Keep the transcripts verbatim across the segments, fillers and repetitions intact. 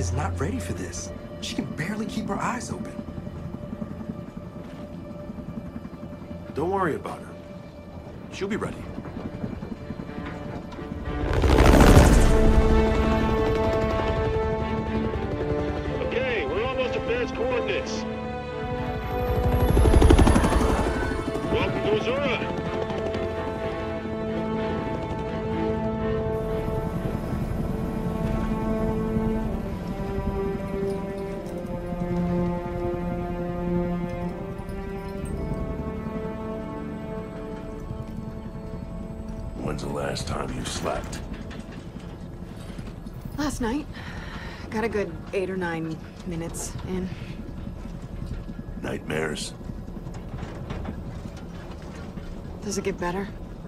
is not ready for this. She can barely keep her eyes open. Don't worry about her. She'll be ready. Okay, we're almost at base coordinates. Welcome to Sera. When's the last time you slept? Last night. Got a good eight or nine minutes in. Nightmares? Does it get better?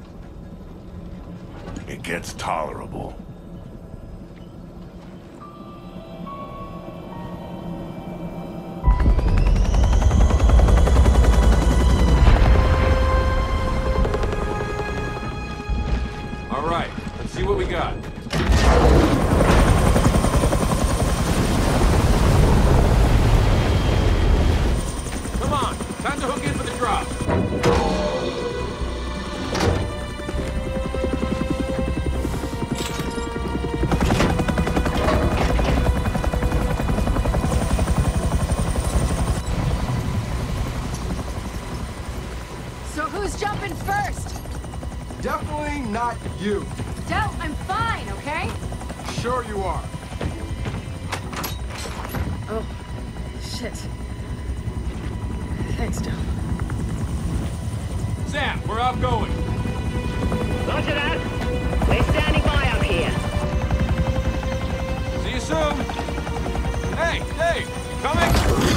It gets tolerable. All right, let's see what we got. Come on, time to hook in for the drop. So who's jumping first? Definitely not you. Del, I'm fine, okay? Sure you are. Oh, shit. Thanks, Del. Sam, we're outgoing. Roger that. We're standing by up here. See you soon. Hey, Dave, you coming?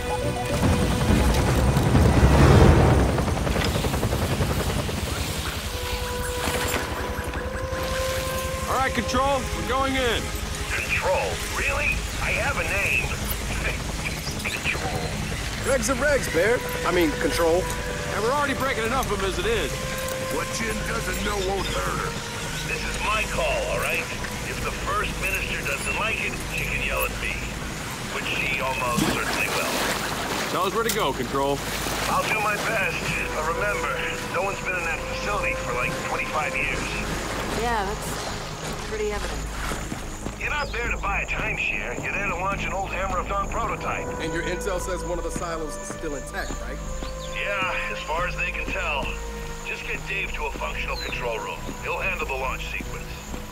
All right, Control, we're going in. Control? Really? I have a name. Control. Regs are regs, Bear. I mean, control. And we're already breaking enough of them as it is. What Jin doesn't know won't hurt her. This is my call, all right? If the First Minister doesn't like it, she can yell at me. Which she almost certainly will. Tell us where to go, Control. I'll do my best. But remember, no one's been in that facility for like twenty-five years. Yeah, that's pretty evident. You're not there to buy a timeshare. You're there to launch an old Hammer of Dawn prototype. And your intel says one of the silos is still intact, right? Yeah, as far as they can tell. Just get Dave to a functional control room. He'll handle the launch sequence.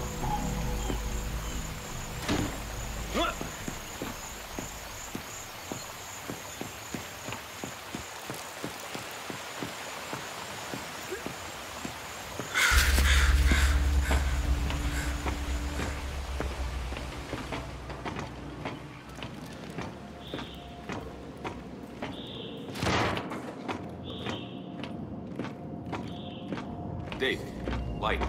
Dave, light.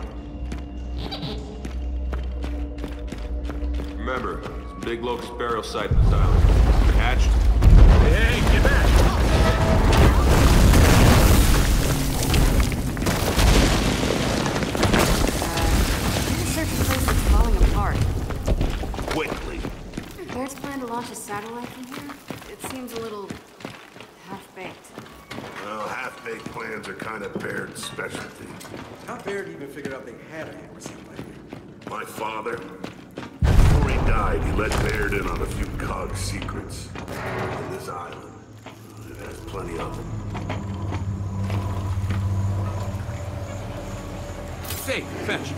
Remember, it's a big locust burial site in this island. Hatched? Hey, get back! Uh, search a place that's falling apart. Quickly. Bears plan to launch a satellite from here? It seems a little half-baked. Well, half-baked plans are kind of Baird's specialty. How Baird even figured out they had a hammer somewhere? My father, before he died, he let Baird in on a few cog secrets. On this island, it has plenty of them. Hey, fetch.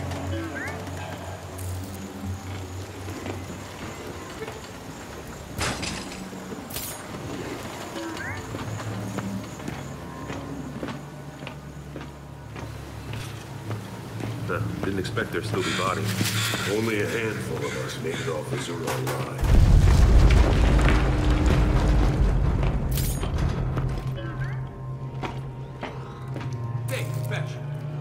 Didn't expect there'd still be bodies. Only a handful of us made it off the Sera alive. Hey, fetch.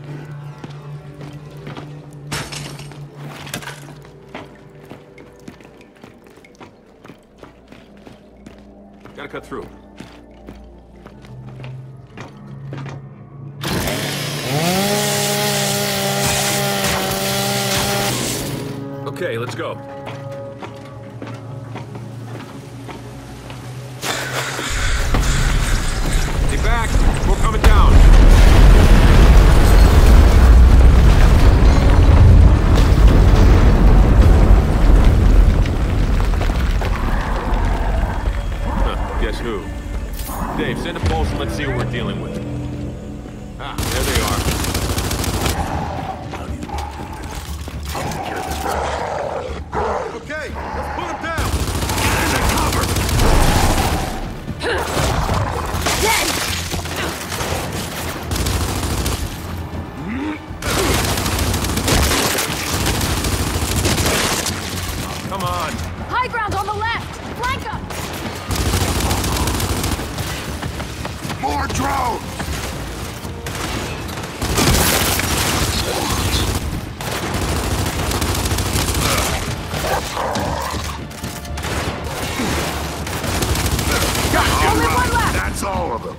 Gotta cut through. Okay, let's go. Stay back. We're coming down. Huh, guess who? Dave, send a pulse and let's see what we're dealing with. Ah, there they are. Okay, let's put him down. Get into cover! Dead! Come on. High ground on the left! Flank up! More drones! Gotcha! Only one left! That's all of them.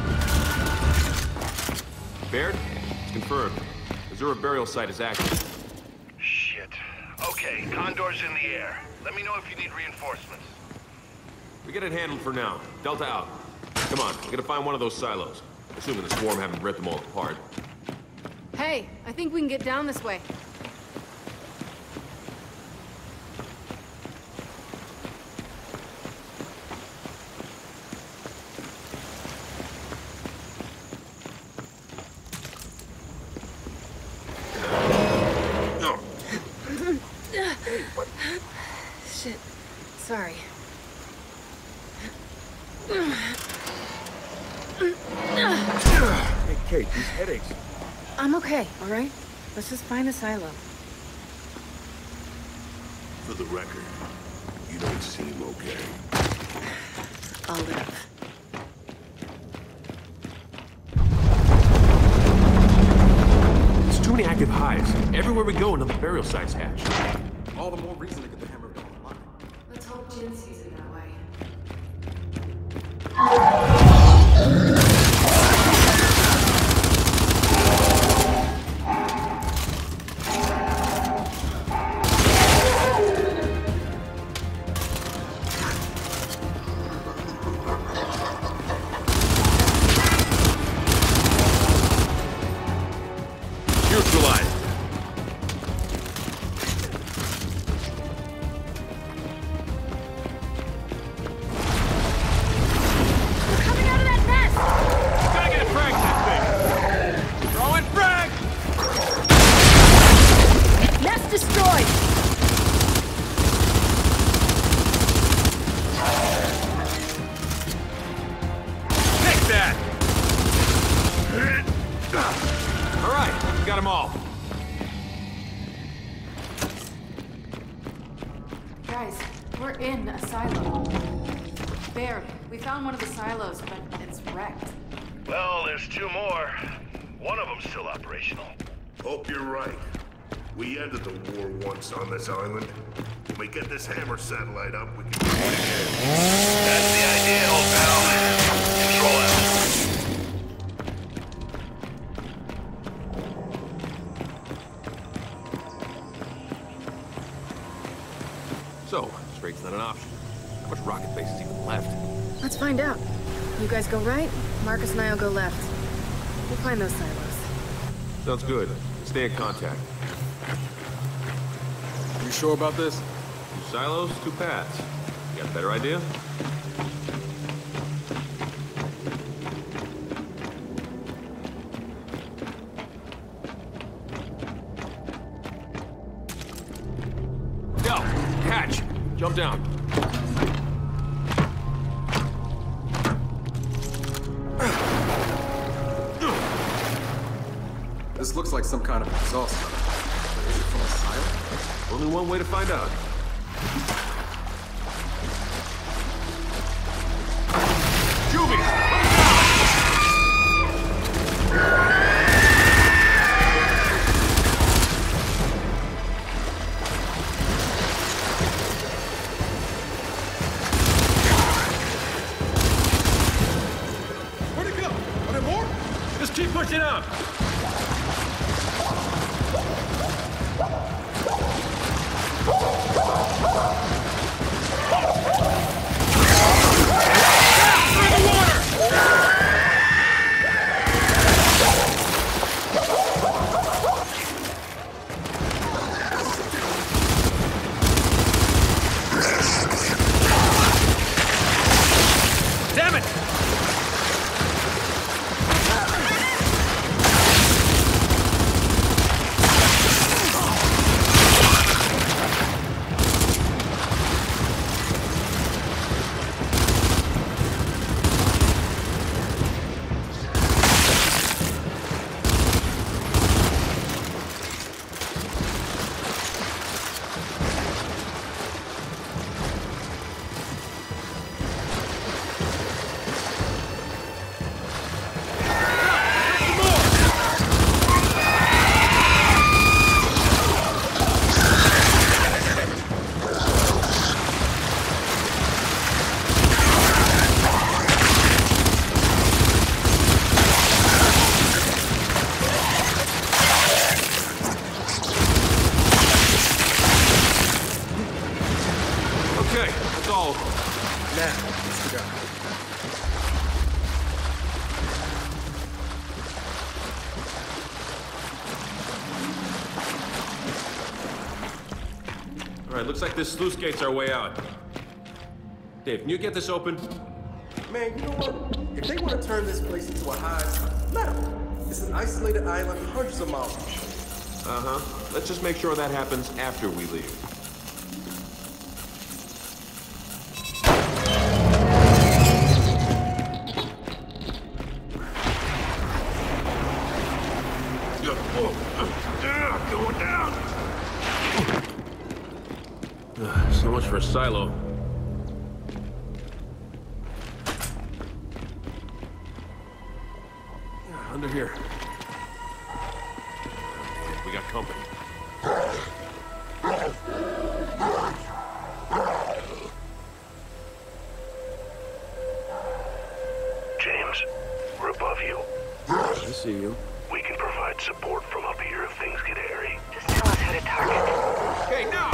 Baird, it's confirmed. Missouri burial site is active. Shit. Okay, Condor's in the air. Let me know if you need reinforcements. We get it handled for now. Delta out. Come on, we gotta find one of those silos. Assuming the swarm haven't ripped them all apart. Hey, I think we can get down this way. Shit. Sorry. Hey, Kate, these headaches. I'm okay, all right? Let's just find the silo. For the record, you don't seem okay. I'll live. There's too many active hives. Everywhere we go, another burial site's hatched. All the more reason to get the hammer going online. Let's hope Jin sees it that way. Neutralized. We're coming out of that nest! Gotta get a frag to that thing. Throwing frag! Nest destroyed! Take that! All right, got them all. Guys, we're in a silo. Baird, we found one of the silos, but it's wrecked. Well, there's two more. One of them's still operational. Hope you're right. We ended the war once on this island. When we get this hammer satellite up, we can do it again. That's the idea, old pal. Control out. So, straight's not an option. How much rocket base is even left? Let's find out. You guys go right, Marcus and I'll go left. We'll find those silos. Sounds good. Stay in contact. You sure about this? Two silos, two paths. You got a better idea? Go! Hatch! Jump down. This looks like some kind of exhaust. But is it from a silo? Only one way to find out. Juby! Where'd it go? Are there more? Just keep pushing up! Through the water! that's all. Now, let's go. All right, looks like this sluice gate's our way out. Dave, can you get this open? Man, you know what? If they want to turn this place into a hive, let them. It's an isolated island hundreds of miles from shore. Uh-huh. Let's just make sure that happens after we leave. Going down. So much for a silo. Under here. We got company. James, we're above you. I see you. We can provide support from up here if things get hairy. Just tell us how to target. Okay, now!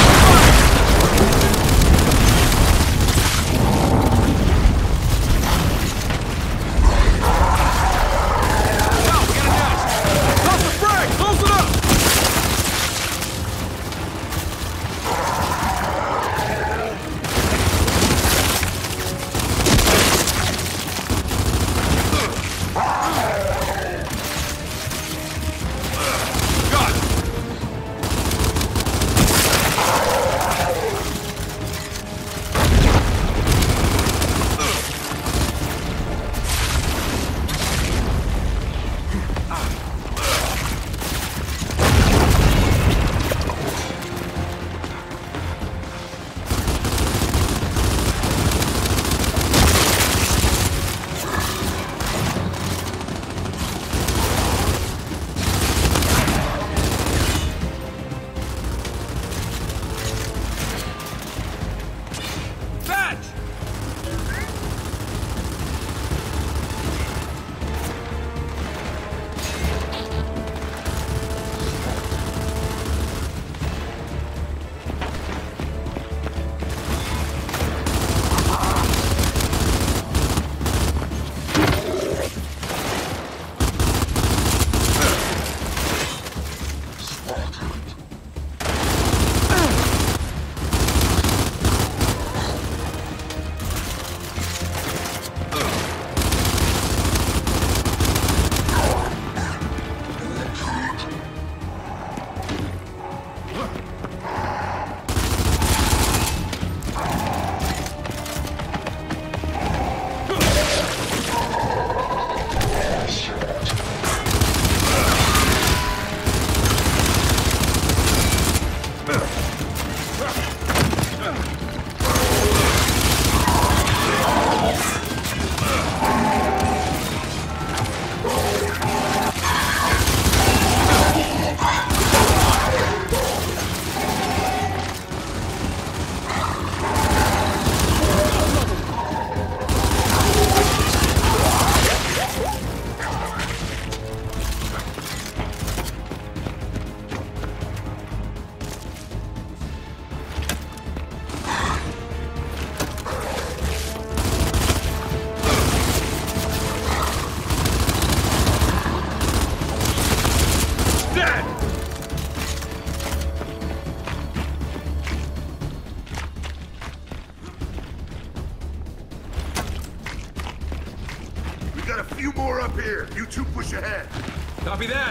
few more up here. You two push ahead. Copy that.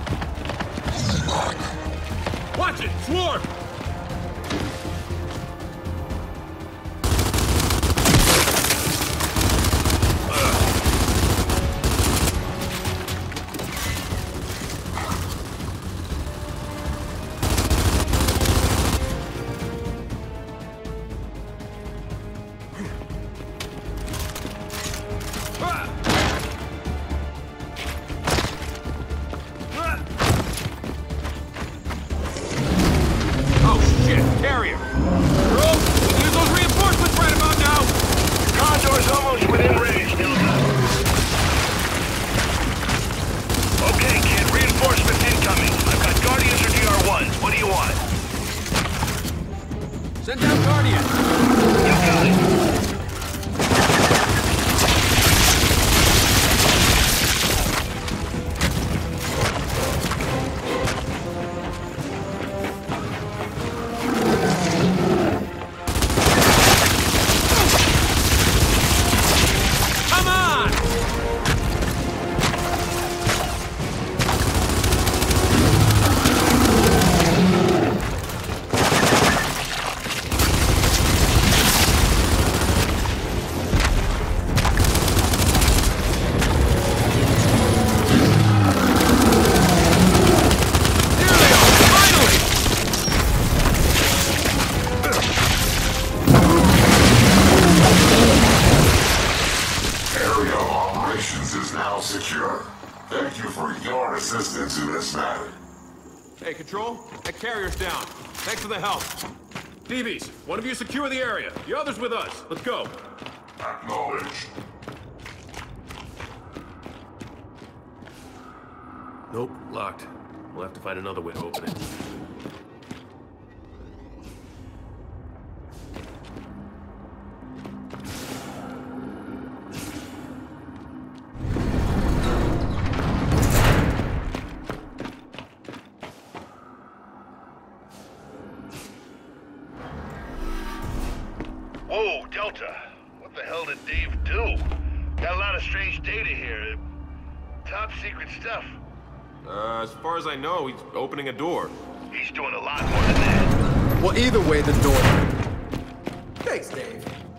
Watch it! Swarm! Send down Guardian! You assistance in this matter. Hey, Control, that carrier's down. Thanks for the help. D Bs, one of you secure the area. The other's with us. Let's go. Acknowledged. Nope, locked. We'll have to find another way to open it. Whoa, Delta. What the hell did Dave do? Got a lot of strange data here. Top secret stuff. Uh, as far as I know, he's opening a door. He's doing a lot more than that. Well, either way, the door. Thanks, Dave.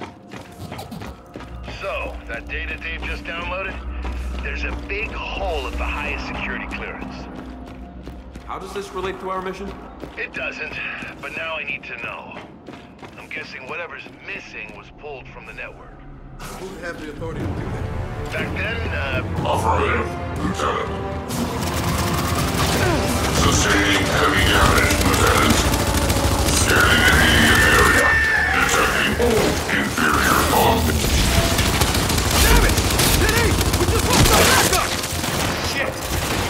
So, that data Dave just downloaded? There's a big hole at the highest security clearance. How does this relate to our mission? It doesn't, but now I need to know. I'm guessing whatever's missing was pulled from the network. Who would have the authority to do that? Back then, uh... Affirmative, Lieutenant. Sustaining heavy damage, Lieutenant. Scanning immediate area. Detecting inferior fog. Damn it! Diddy! We just lost our backup! Shit!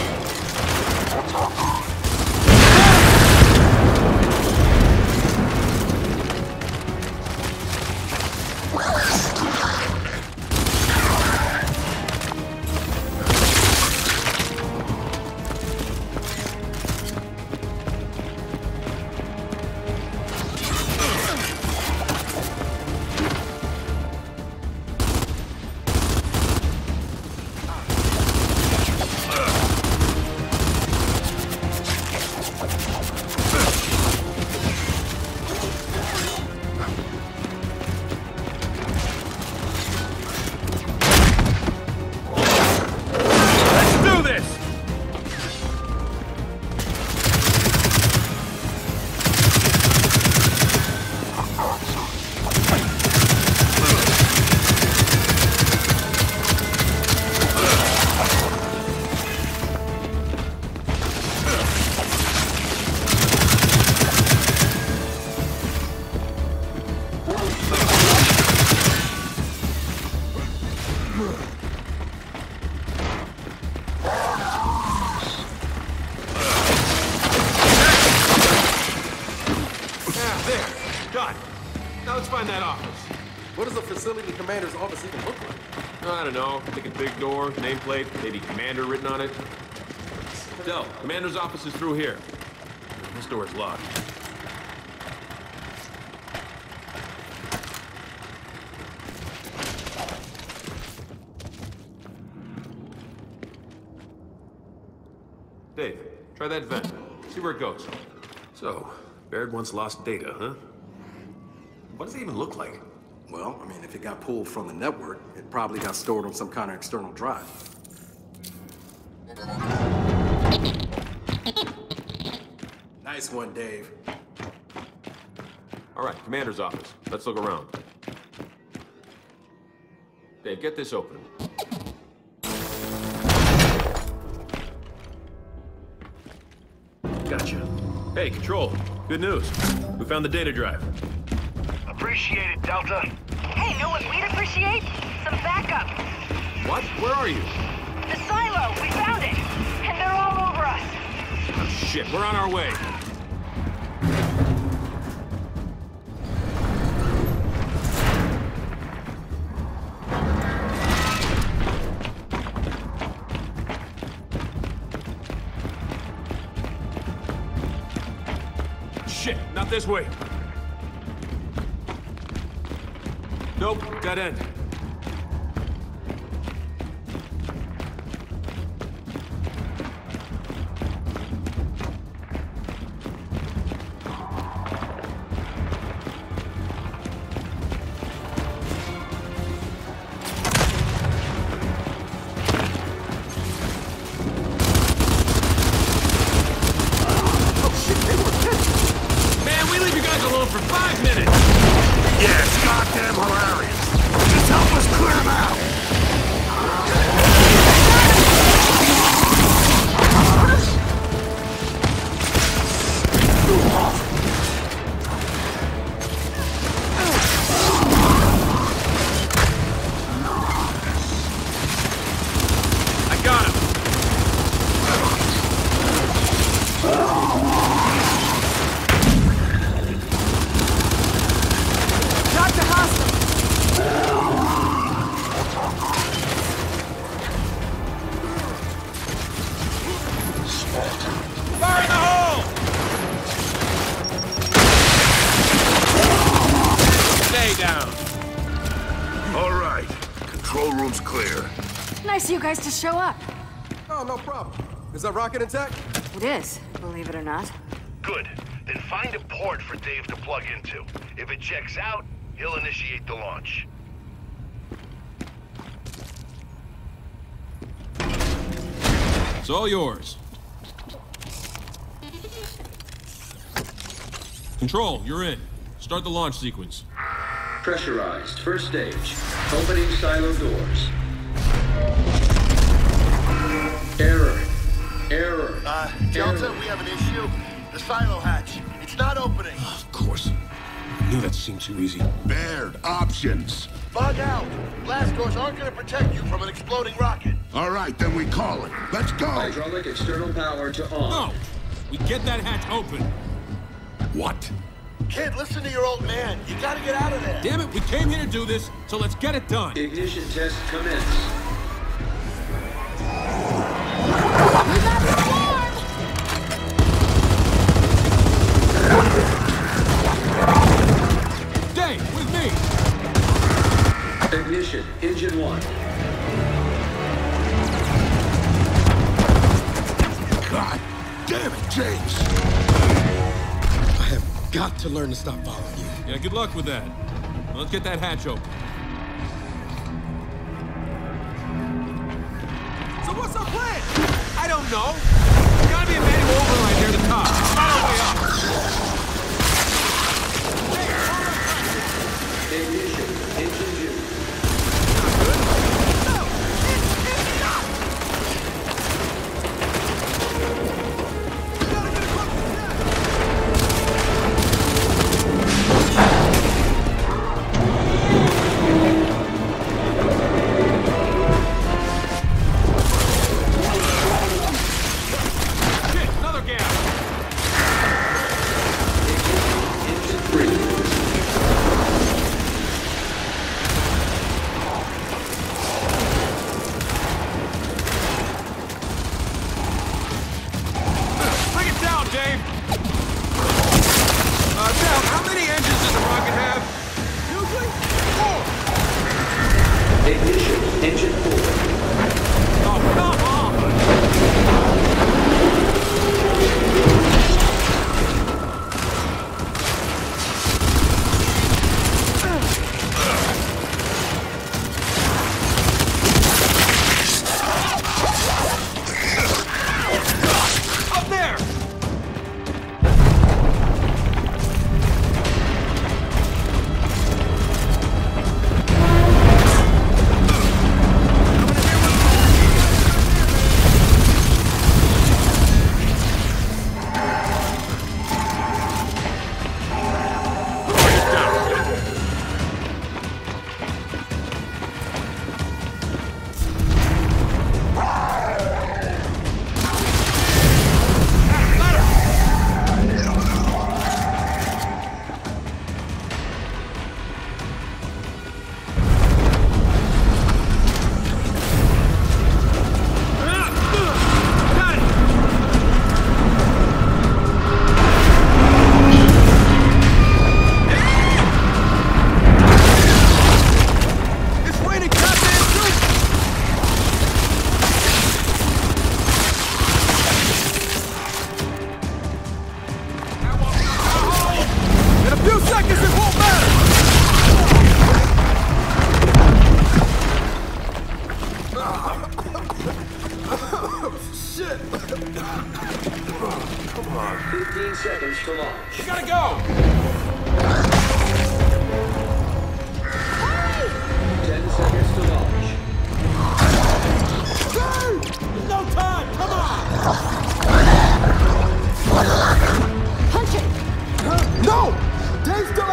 What does a facility commander's office even look like? I don't know. I think a big door, nameplate, maybe commander written on it. Del, commander's office is through here. This door is locked. Dave, try that vent. See where it goes. So, Baird once lost data, huh? What does it even look like? Well, I mean, if it got pulled from the network, it probably got stored on some kind of external drive. Nice one, Dave. All right, commander's office. Let's look around. Dave, get this open. Gotcha. Hey, Control. Good news. We found the data drive. Appreciate it, Delta. Hey, know what we'd appreciate? Some backup. What? Where are you? The silo, we found it. And they're all over us. Oh, shit, we're on our way. Out this way. Nope, dead end. Nice of you guys to show up. Oh, no problem. Is that rocket intact? It is, believe it or not. Good. Then find a port for Dave to plug into. If it checks out, he'll initiate the launch. It's all yours. Control, you're in. Start the launch sequence. Pressurized. First stage. Opening silo doors. Error. Error. Uh, Delta, Error. we have an issue. The silo hatch. It's not opening. Oh, of course. I knew that seemed too easy. Baird, options. Bug out. Blast doors aren't going to protect you from an exploding rocket. All right, then we call it. Let's go. Hydraulic external power to on. No! We get that hatch open. What? Kid, listen to your old man. You gotta get out of there. Damn it, we came here to do this, so let's get it done. Ignition test commence. Dave, with me! Ignition, engine one. God damn it, James! I have got to learn to stop following you. Yeah, good luck with that. Well, let's get that hatch open. So what's our plan? I don't know. There's gotta be a manual override near the top. It's not our way up. Ignition, engine two.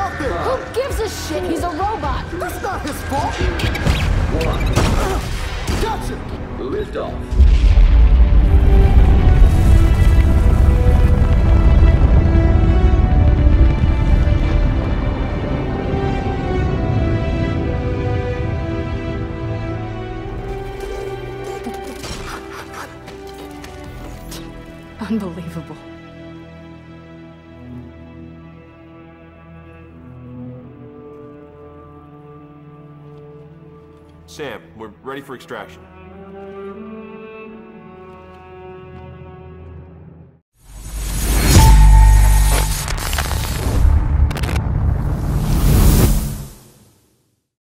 out there! Who gives a shit? He's a robot. That's not his fault! One. Gotcha! Lift off. Unbelievable. Sam, we're ready for extraction.